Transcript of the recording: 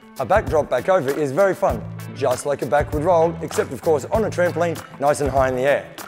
A backdrop back over is very fun, just like a backward roll, except of course on a trampoline, nice and high in the air.